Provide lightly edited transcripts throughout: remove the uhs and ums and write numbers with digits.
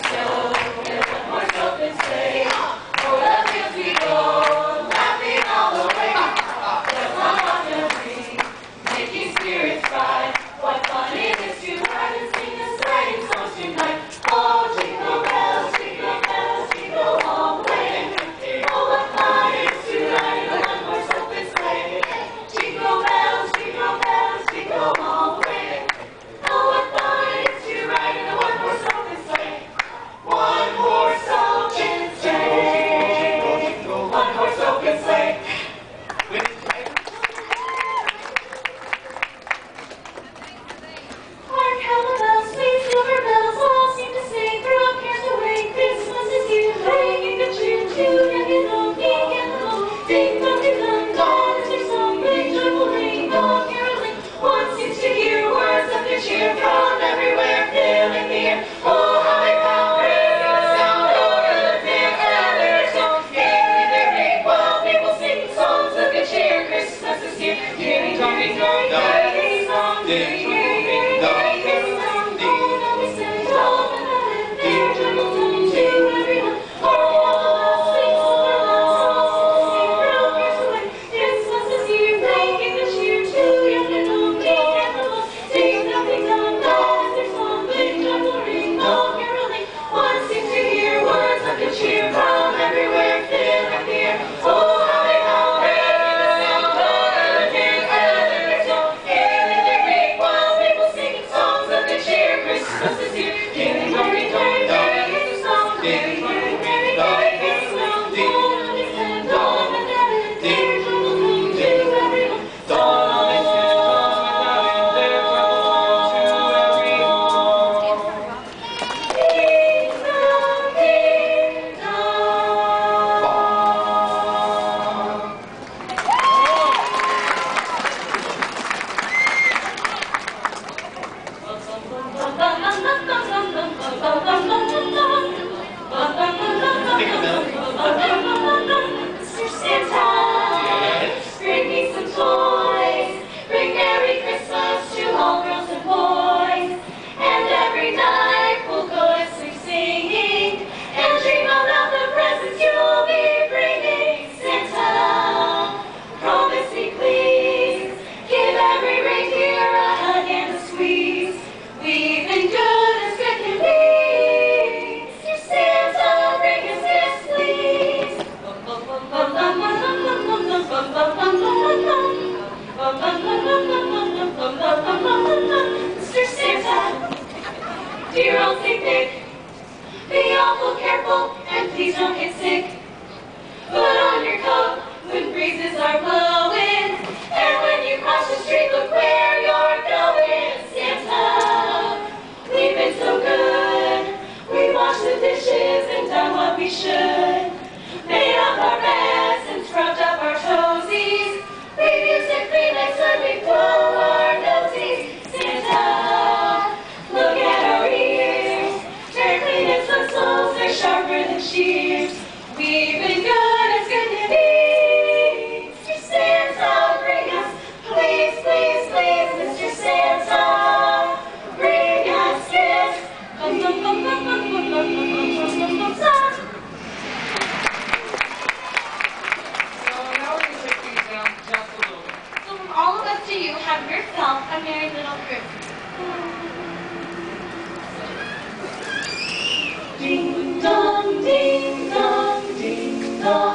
Mr. Santa, dear old Saint Nick, be awful careful and please don't get sick. Put on your coat when breezes are blowing, and when you cross the street, look where you're going. Santa, we've been so good. We washed the dishes and done what we should. Made up our beds and scrubbed up our toesies. We've used a Kleenex when we blow our nosies. Santa, look at our ears. They're clean as whistles, they're sharper than shears. We've been good as good can be. Mr. Santa, bring us, please, please, please. Mr. Santa, bring us gifts. So from all of us to you, have yourself a merry little Christmas. Ding dong, ding dong, ding dong.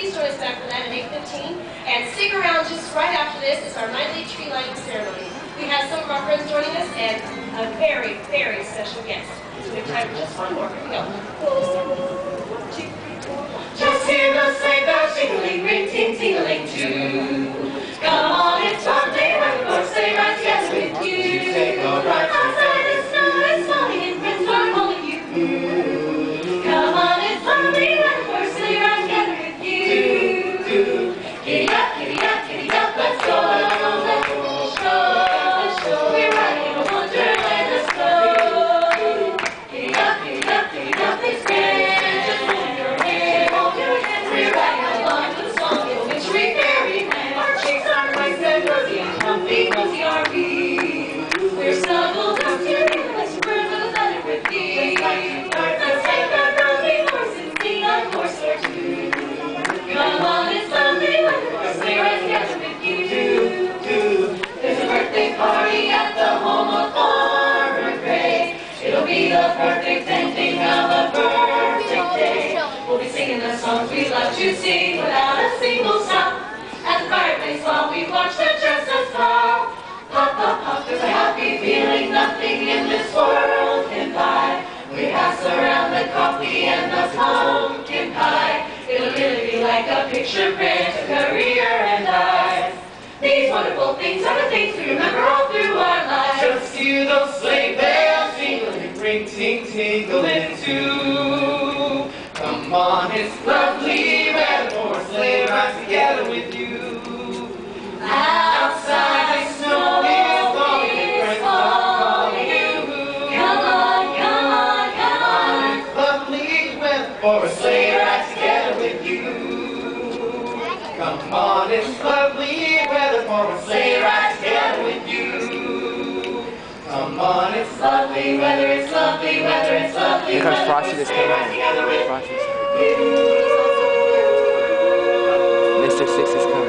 please join us back for that at 8:15. And stick around just right after this. It's our nightly tree lighting ceremony. We have some of our friends joining us and a very, very special guest. So we have time for just one more. Here we go. 1, 2, 3, 4. Just hear the sleigh bells jingling, ring, ting, tingling too. Come on, it's Sunday, we're going to stay right together with you. Outside the snow is falling and friends are calling you. Come on, it's lovely, we're going to stay right together with you. Giddy up, giddy up, giddy up, let's go. Let's show. We're riding in a wonderland, let's go. Giddy up, giddy up, giddy up, it's grand. Just hold your hand, we're riding along to the song of wintry fairyland. Our cheeks are nice and rosy and comfy, cozy are we. We're snuggled up together like some birds of a feather with thee. Let's take that rosy horse and sing a chorus or two. Come on, it's lovely weather, we'll stay right together with you. There's a birthday party at the home of Farmer Gray. It'll be the perfect ending of a perfect day. We'll be singing the songs we love to sing without a single stop. At the fireplace while we watch the chestnuts pop. Pop, pop, pop, there's a happy feeling nothing in this world can buy. We pass around the coffee and the pumpkin pie. It'll really be like a picture print, a career and eyes. These wonderful things are the things we remember all through our lives. Just hear those sleigh bells jingling, ring, ting, tingling too. Come on, it's lovely weather for a sleigh ride together with you. Outside the snow is falling and friends are calling you. Come on, come on, come on. It's lovely weather for a sleigh ride together with you. Come on, it's lovely weather for a sleigh ride together with you. Come on, it's lovely weather, it's lovely weather, it's lovely Here comes weather Frosty for a this sleigh ride coming. together with Frosty's you. Mr. Six is coming.